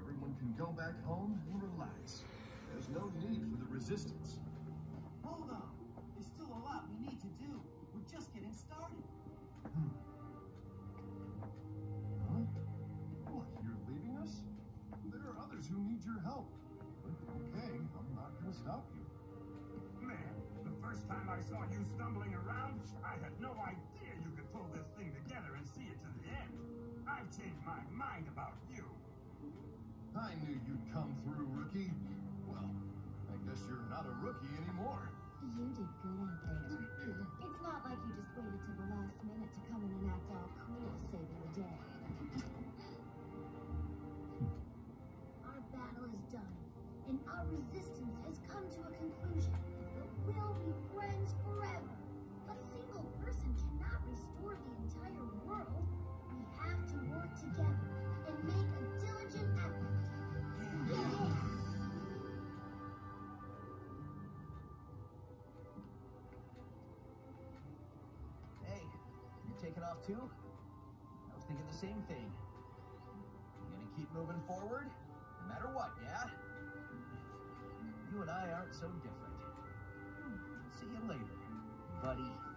everyone can go back home and relax. There's no need for the resistance. Hold on. There's still a lot we need to do. We're just getting started. Huh? What, you're leaving us? There are others who need your help. But okay, I'm not gonna stop you. Man, the first time I saw you stumbling around, I had no idea you could pull this thing together and see it to the end. I've changed my mind about you. I knew you'd come through, rookie. Well, I guess you're not a rookie anymore. You did good out there. It's not like you just waited till the last minute to come in and act all cool saving the day. Our battle is done, and our resistance has come to a conclusion. But we'll be friends forever. A single person cannot restore the entire world. We have to work together and make a diligent effort. Yeah. Hey, you taking off too? I was thinking the same thing. You gonna keep moving forward, no matter what, yeah? You and I aren't so different. See you later, buddy.